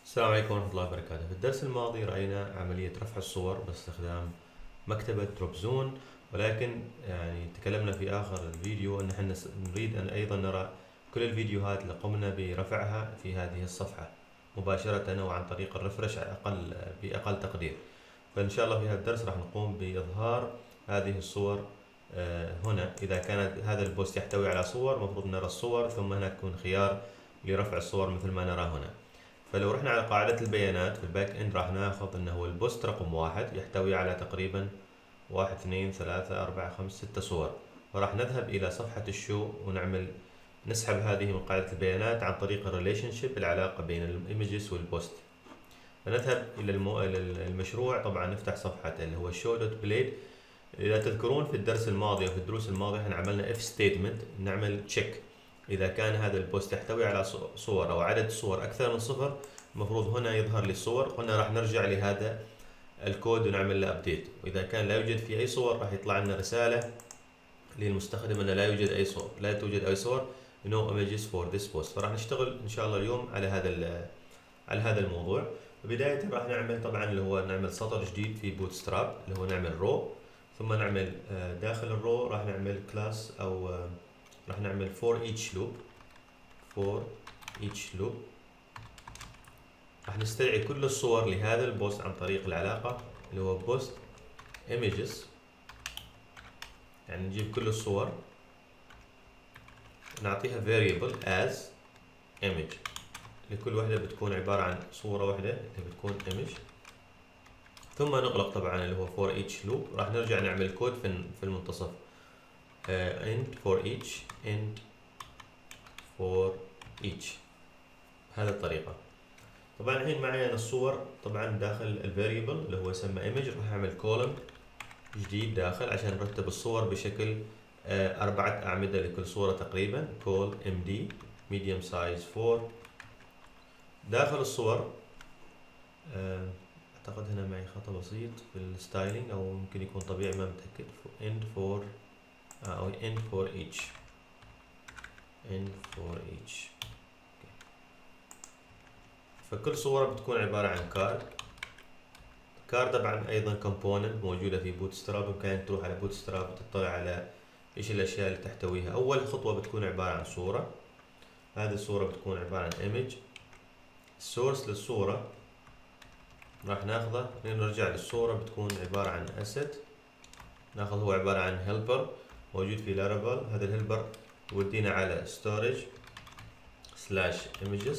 السلام عليكم ورحمة الله وبركاته. في الدرس الماضي رأينا عملية رفع الصور باستخدام مكتبة دروبزون، ولكن تكلمنا في آخر الفيديو أن احنا نريد أن أيضا نرى كل الفيديوهات اللي قمنا برفعها في هذه الصفحة مباشرة وعن طريق الرفرش بأقل تقدير. فإن شاء الله في هذا الدرس راح نقوم بإظهار هذه الصور. هنا إذا كانت هذا البوست يحتوي على صور مفروض نرى الصور، ثم هناك يكون خيار لرفع الصور مثل ما نرى هنا. فلو رحنا على قاعدة البيانات في الباك اند راح ناخذ انه هو البوست رقم 1 يحتوي على تقريبا 1 2 3 4 5 6 صور، فراح نذهب الى صفحة الشو ونعمل نسحب هذه من قاعدة البيانات عن طريق الريليشن شيب، العلاقة بين الايمجز والبوست. فنذهب الى المشروع، طبعا نفتح صفحة اللي هو show.blade. اذا تذكرون في الدرس الماضي او في الدروس الماضية احنا عملنا if statement، نعمل تشيك إذا كان هذا البوست يحتوي على صور أو عدد صور أكثر من صفر المفروض هنا يظهر لي الصور. هنا راح نرجع لهذا الكود ونعمل له أبديت، وإذا كان لا يوجد فيه أي صور راح يطلع لنا رسالة للمستخدم أن لا يوجد أي صور، لا توجد أي صور no images for this post. فراح نشتغل إن شاء الله اليوم على هذا الموضوع. بداية راح نعمل طبعا اللي هو نعمل سطر جديد في بوتستراب اللي هو نعمل رو، ثم نعمل داخل الرو راح نعمل كلاس أو راح نعمل for each loop. راح نستدعي كل الصور لهذا البوست عن طريق العلاقة اللي هو post images، يعني نجيب كل الصور نعطيها variable as image، لكل واحدة بتكون عبارة عن صورة واحدة اللي بتكون image. ثم نغلق طبعا اللي هو for each loop. راح نرجع نعمل كود في المنتصف end for each بهذه الطريقة. طبعا الحين معي أنا الصور طبعا داخل الفاريبل اللي هو يسمى image، راح أعمل كولم جديد داخل عشان نرتب الصور بشكل 4 أعمدة لكل صورة تقريبا. call md medium size 4. داخل الصور أعتقد هنا معي خطأ بسيط في الستايلينج أو ممكن يكون طبيعي ما متأكد. end for each. فكل صورة بتكون عبارة عن كارد طبعا أيضا كومبوننت موجودة في بوتستراب، بإمكانك تروح على بوتستراب وتطلع على إيش الأشياء اللي تحتويها. أول خطوة بتكون عبارة عن صورة، هذه الصورة بتكون عبارة عن image. السورس للصورة راح ناخذه، نرجع للصورة بتكون عبارة عن asset، ناخذ هو عبارة عن helper موجود في laravel. هذا الهيلبر يودينا على storage/images.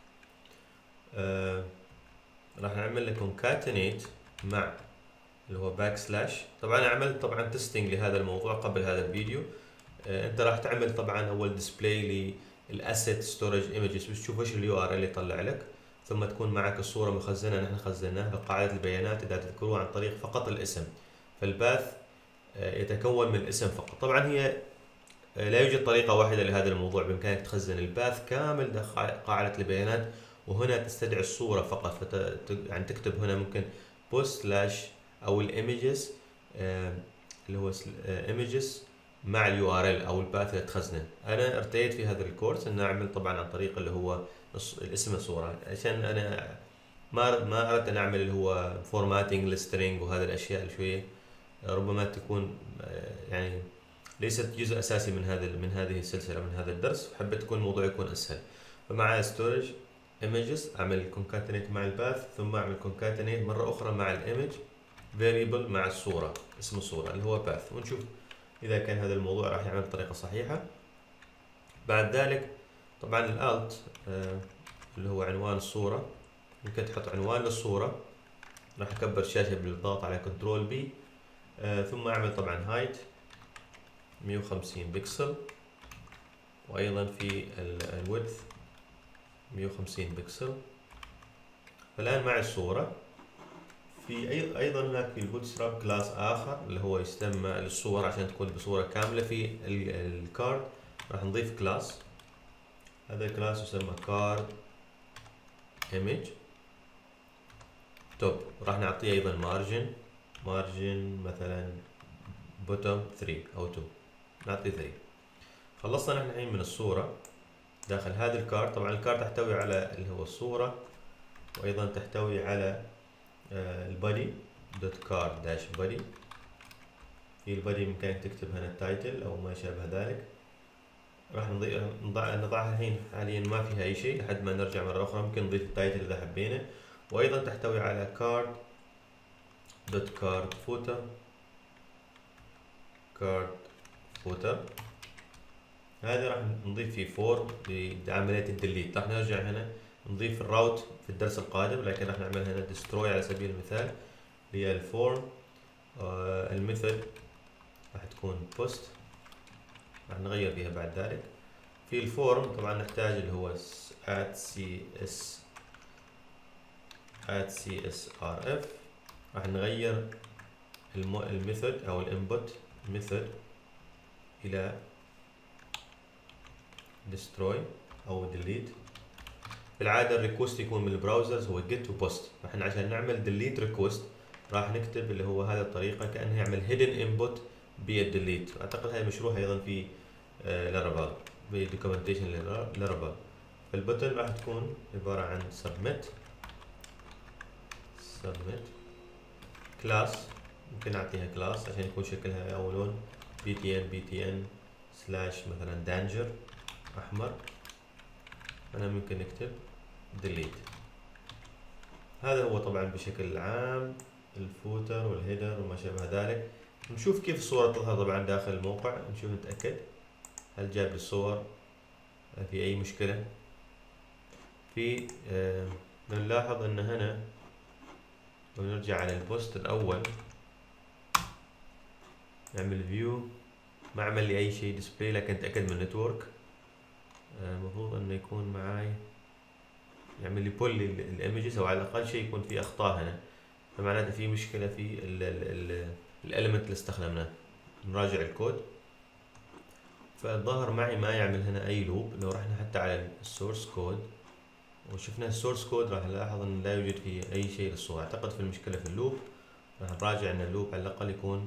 راح نعمل له concatenate مع اللي هو طبعا انا عملت طبعا تستنج لهذا الموضوع قبل هذا الفيديو. انت راح تعمل طبعا اول ديسبلاي للاسيت ستورج ايمجز، بتشوف ايش اليو ار اللي يطلع لك، ثم تكون معك الصوره مخزنه. نحن خزناها بقاعده البيانات اذا تذكروا عن طريق فقط الاسم، فالباث يتكون من الاسم فقط. طبعا هي لا يوجد طريقه واحده لهذا الموضوع، بامكانك تخزن الباث كامل داخل قاعده البيانات، وهنا تستدعي الصورة فقط. يعني تكتب هنا ممكن post/ أو الإيمجز اللي هو إيمجز مع اليو ار ال أو الباث اللي تخزنه. أنا ارتيت في هذا الكورس إن أعمل طبعا عن طريق اللي هو الاسم الصورة، عشان أنا ما أردت أن أعمل اللي هو فورماتينج للسترينج وهذه الأشياء اللي شوية ربما تكون يعني ليست جزء أساسي من هذه السلسلة من هذا الدرس، حبيت تكون الموضوع يكون أسهل. فمع storage images اعمل concatenate مع الباث، ثم اعمل concatenate مرة أخرى مع الايمج variable مع الصورة، اسم الصورة اللي هو باث، ونشوف إذا كان هذا الموضوع راح يعمل بطريقة صحيحة. بعد ذلك طبعا الالت اللي هو عنوان الصورة، ممكن تحط عنوان للصورة. راح أكبر الشاشة بالضغط على كنترول بي، ثم أعمل طبعا هايت 150 بكسل، وأيضا في الويدث 150 بكسل. فالآن معي الصورة. في أيضا هناك في البوتستراب كلاس آخر اللي هو يستمع للصور عشان تكون بصورة كاملة. في الكارد راح نضيف كلاس، هذا الكلاس يسمى كارد image توب. راح نعطيه أيضا مارجن مثلا bottom 3 أو 2، نعطي 3. خلصنا نحن الحين من الصورة داخل هذا الكارد. طبعا الكارد تحتوي على اللي هو الصورة وايضا تحتوي على البادي دوت كار داش بادي. في البادي بامكانك تكتب هنا التايتل او ما شابه ذلك. راح نضعها الحين حاليا ما فيها اي شيء لحد ما نرجع مره اخرى، ممكن نضيف التايتل اذا حبينا. وايضا تحتوي على كارد دوت كارد فوتر كارد فوتر. هذا راح نضيف فيه فورم لعمليه الديليت. راح نرجع هنا نضيف الراوت في الدرس القادم، لكن راح نعمل هنا ديستروي على سبيل المثال اللي هي الفورم. الميثود راح تكون بوست، راح نغير فيها بعد ذلك. في الفورم طبعا نحتاج اللي هو @csrf. راح نغير الميثود او الانبوت ميثود الى destroy او delete. في العاده الريكوست يكون من البراوزرز هو get و post. احنا عشان نعمل delete request راح نكتب اللي هو هذه الطريقه كانه يعمل hidden input بالdelete. اعتقد هاي مشروع ايضا في لارافال بالدوكيومنتيشن لارافال. فالبوتن راح تكون عباره عن submit كلاس. ممكن نعطيها كلاس عشان يكون شكلها او لون btn سلاش مثلا danger احمر. انا ممكن نكتب delete. هذا هو طبعا بشكل عام الفوتر والهيدر وما شابه ذلك. نشوف كيف الصورة تظهر طبعا داخل الموقع، نشوف نتأكد هل جاب لي الصور، هل في اي مشكلة. في بنلاحظ ان هنا لو نرجع على البوست الاول نعمل فيو ما عمل لي اي شيء ديسبلاي، لكن تأكد من النتورك. المفروض انه يكون معاي يعمل لي بول الايمجز او على الاقل شيء يكون في اخطاء هنا، فمعناته في مشكله في الاليمنت اللي استخدمناه. نراجع الكود. فالظاهر معي ما يعمل هنا اي لوب. لو رحنا حتى على السورس كود وشفنا السورس كود راح نلاحظ ان لا يوجد فيه اي شيء للصورة. اعتقد في المشكله في اللوب. راح نراجع ان اللوب على الاقل يكون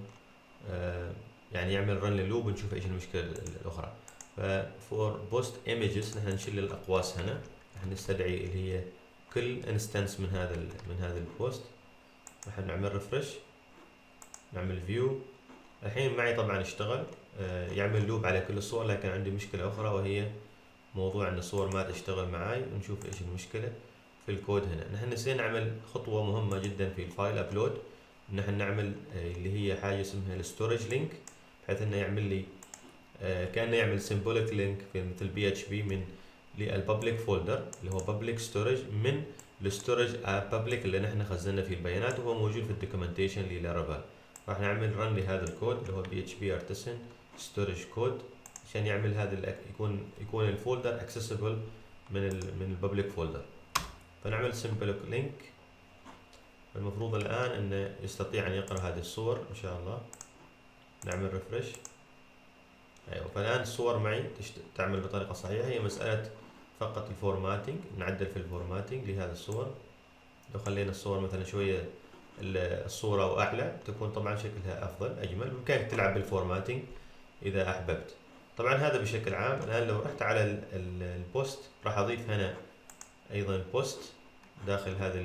يعني يعمل رن لللوب ونشوف ايش المشكله الاخرى. فور بوست ايمجز نحن نشيل الاقواس هنا، راح نستدعي اللي هي كل انستنس من هذا البوست. راح نعمل ريفرش، نعمل فيو. الحين معي طبعا اشتغل يعمل لوب على كل الصور، لكن عندي مشكله اخرى وهي موضوع ان الصور ما تشتغل معي. ونشوف ايش المشكله في الكود هنا. نحن نسينا نعمل خطوه مهمه جدا في الفايل ابلود، نحن نعمل اللي هي حاجه اسمها الستورج لينك، بحيث انه يعمل لي كانه يعمل سيمبوليك لينك في مثل PHP من للببليك فولدر اللي هو بابليك ستورج من الستورج بابليك اللي نحن خزنا فيه البيانات، وهو موجود في الدوكيومنتيشن للارافال. راح نعمل رن لهذا الكود اللي هو PHP artisan storage code عشان يعمل هذا يكون الفولدر accessible من البابليك فولدر. فنعمل سيمبوليك لينك. المفروض الان انه يستطيع ان يقرا هذه الصور ان شاء الله. نعمل ريفرش. ايوه، فالان الصور معي تعمل بطريقه صحيحه. هي مساله فقط الفورماتنج، نعدل في الفورماتنج لهذه الصور. لو خلينا الصور مثلا شويه الصوره او اعلى تكون طبعا شكلها افضل اجمل. بامكانك تلعب بالفورماتنج اذا احببت. طبعا هذا بشكل عام. الان لو رحت على البوست راح اضيف هنا ايضا بوست داخل هذا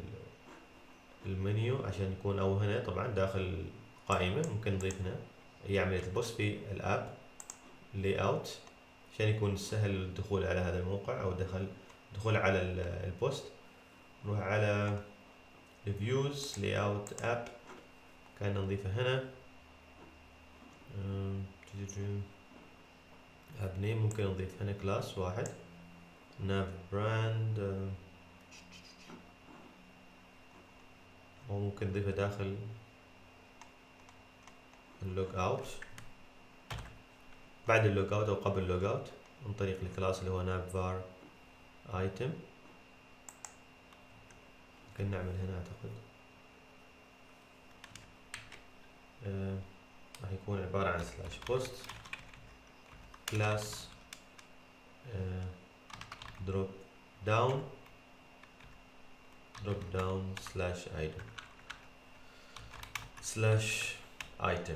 المنيو عشان يكون، او هنا طبعا داخل قائمه ممكن نضيف هنا هي عمليه البوست في الاب لي اوت عشان يكون سهل الدخول على هذا الموقع او دخول على البوست. نروح على ريفيوز لي اوت اب كان نضيفه هنا. اب نيم ممكن نضيف هنا كلاس واحد. ناف براند او ممكن نضيفه داخل اللوج اوت بعد اللوج اوت او قبل اللوج اوت عن طريق الكلاس اللي هو نافبار ايتم. ممكن نعمل هنا اعتقد راح يكون عبارة عن سلاش بوست كلاس دروب داون سلاش ايتم.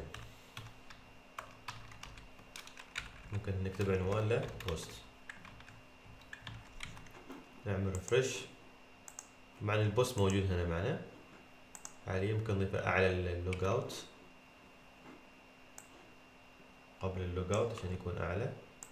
ممكن نكتب عنوان له بوست. نعمل ريفرش. طبعا البوست موجود هنا معنا حاليا، يمكن نضيفه اعلى اللوج اوت قبل اللوج اوت عشان يكون اعلى.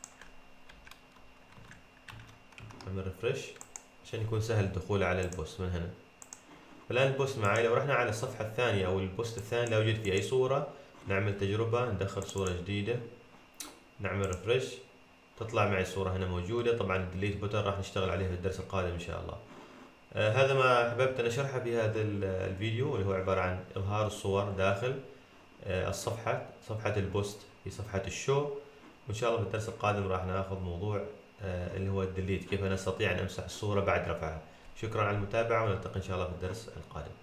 نعمل ريفرش عشان يكون سهل الدخول على البوست من هنا. الآن البوست معي، لو رحنا على الصفحة الثانية أو البوست الثاني لا يوجد فيه أي صورة، نعمل تجربة ندخل صورة جديدة، نعمل ريفرش، تطلع معي الصورة هنا موجودة. طبعا الديليت بوتن راح نشتغل عليه في الدرس القادم إن شاء الله. هذا ما أحببت أن أشرحه في هذا الفيديو، اللي هو عبارة عن إظهار الصور داخل الصفحة، صفحة البوست في صفحة الشو. وإن شاء الله في الدرس القادم راح ناخذ موضوع اللي هو الديليت، كيف نستطيع أن أمسح الصورة بعد رفعها. شكرا على المتابعة، ونلتقي إن شاء الله في الدرس القادم.